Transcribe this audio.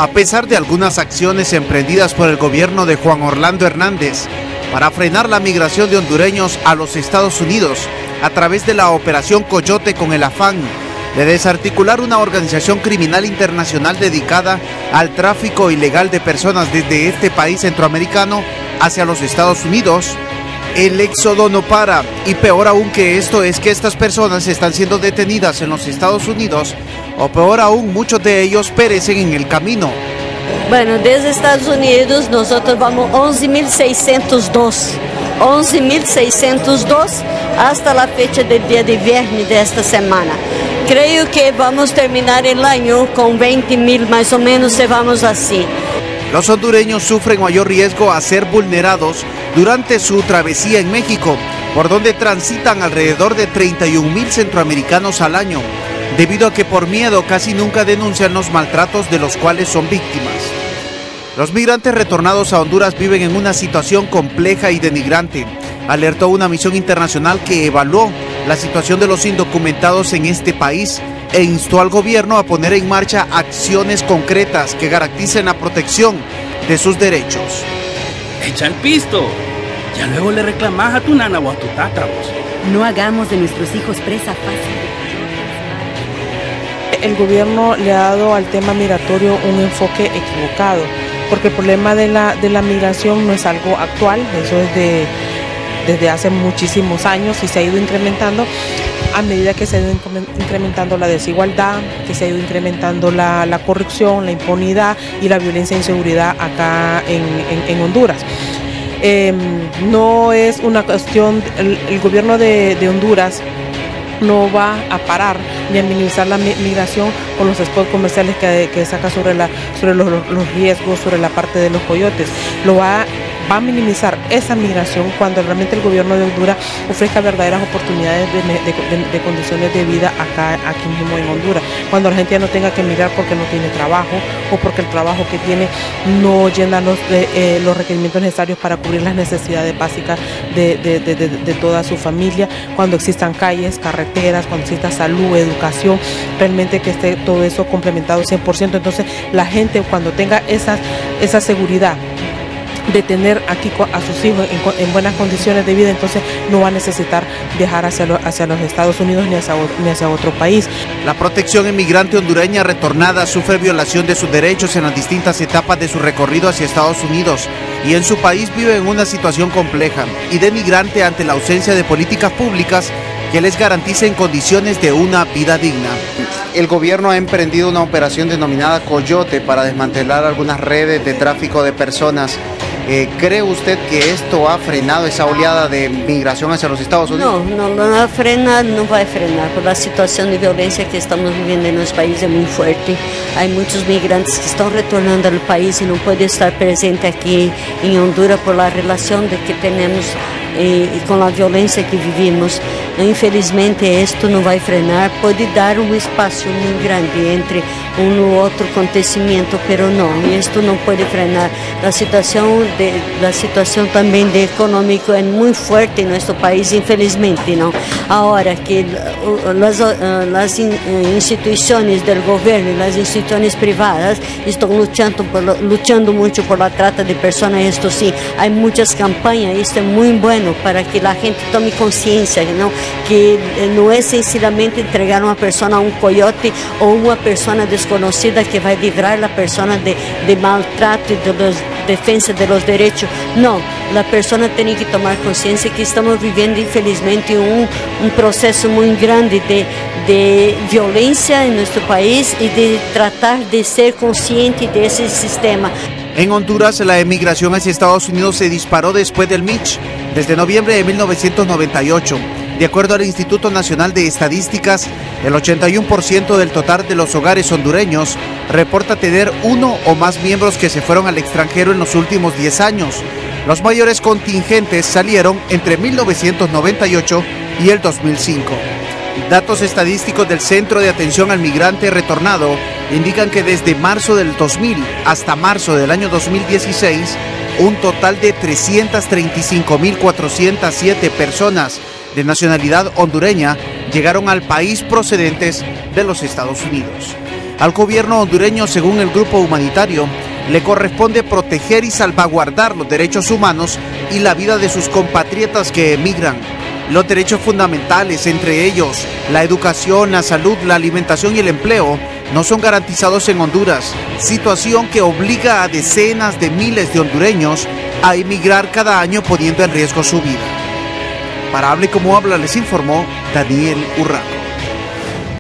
A pesar de algunas acciones emprendidas por el gobierno de Juan Orlando Hernández para frenar la migración de hondureños a los Estados Unidos a través de la Operación Coyote con el afán de desarticular una organización criminal internacional dedicada al tráfico ilegal de personas desde este país centroamericano hacia los Estados Unidos, el éxodo no para, y peor aún que esto es que estas personas están siendo detenidas en los Estados Unidos, o peor aún, muchos de ellos perecen en el camino. Bueno, desde Estados Unidos nosotros vamos 11.602 hasta la fecha del día de viernes de esta semana. Creo que vamos a terminar el año con 20.000 más o menos, si vamos así. Los hondureños sufren mayor riesgo a ser vulnerados durante su travesía en México, por donde transitan alrededor de 31.000 centroamericanos al año, debido a que por miedo casi nunca denuncian los maltratos de los cuales son víctimas. Los migrantes retornados a Honduras viven en una situación compleja y denigrante, alertó una misión internacional que evaluó la situación de los indocumentados en este país e instó al gobierno a poner en marcha acciones concretas que garanticen la protección de sus derechos. Echa el pisto, ya luego le reclamás a tu nana o a tu tata, vos. No hagamos de nuestros hijos presa fácil. El gobierno le ha dado al tema migratorio un enfoque equivocado, porque el problema de la migración no es algo actual, eso es desde hace muchísimos años y se ha ido incrementando a medida que se ha ido incrementando la desigualdad, que se ha ido incrementando la corrupción, la impunidad y la violencia e inseguridad acá en Honduras. No es una cuestión, el gobierno de Honduras no va a parar ni a minimizar la migración con los spots comerciales que saca sobre los riesgos, sobre la parte de los coyotes. Va a minimizar esa migración cuando realmente el gobierno de Honduras ofrezca verdaderas oportunidades de condiciones de vida aquí mismo en Honduras, cuando la gente ya no tenga que emigrar porque no tiene trabajo o porque el trabajo que tiene no llena los requerimientos necesarios para cubrir las necesidades básicas de toda su familia, cuando existan calles, carreteras, cuando exista salud, educación, realmente que esté todo eso complementado 100%. Entonces la gente, cuando tenga esa seguridad de tener aquí a sus hijos en buenas condiciones de vida, entonces no va a necesitar viajar hacia los Estados Unidos ni hacia otro país. La protección inmigrante hondureña retornada sufre violación de sus derechos en las distintas etapas de su recorrido hacia Estados Unidos y en su país vive en una situación compleja y denigrante ante la ausencia de políticas públicas que les garanticen condiciones de una vida digna. El gobierno ha emprendido una operación denominada Coyote para desmantelar algunas redes de tráfico de personas. ¿Cree usted que esto ha frenado esa oleada de migración hacia los Estados Unidos? No ha frenado, no va a frenar, por la situación de violencia que estamos viviendo en nuestro país es muy fuerte. Hay muchos migrantes que están retornando al país y no pueden estar presentes aquí en Honduras por la relación que tenemos y con la violencia que vivimos. Infelizmente esto no va a frenar, puede dar un espacio muy grande entre uno u otro acontecimiento, pero no, esto no puede frenar. La situación también de económico es muy fuerte en nuestro país, infelizmente, ¿no? Ahora que las instituciones del gobierno y las instituciones privadas están luchando mucho por la trata de personas, esto sí, hay muchas campañas, esto es muy bueno para que la gente tome conciencia, ¿no? Que no es sencillamente entregar a una persona a un coyote o una persona desconocida que va a librar a la persona de maltrato y de defensa de los derechos. No, la persona tiene que tomar conciencia que estamos viviendo infelizmente un proceso muy grande de violencia en nuestro país y de tratar de ser consciente de ese sistema. En Honduras, la emigración hacia Estados Unidos se disparó después del Mitch, desde noviembre de 1998. De acuerdo al Instituto Nacional de Estadísticas, el 81% del total de los hogares hondureños reporta tener uno o más miembros que se fueron al extranjero en los últimos 10 años. Los mayores contingentes salieron entre 1998 y el 2005. Datos estadísticos del Centro de Atención al Migrante Retornado indican que desde marzo del 2000 hasta marzo del año 2016, un total de 335.407 personas de nacionalidad hondureña llegaron al país procedentes de los Estados Unidos. Al gobierno hondureño, según el grupo humanitario, le corresponde proteger y salvaguardar los derechos humanos y la vida de sus compatriotas que emigran. Los derechos fundamentales, entre ellos la educación, la salud, la alimentación y el empleo, no son garantizados en Honduras, situación que obliga a decenas de miles de hondureños a emigrar cada año poniendo en riesgo su vida. Para Hable Como Habla les informó Daniel Urraco.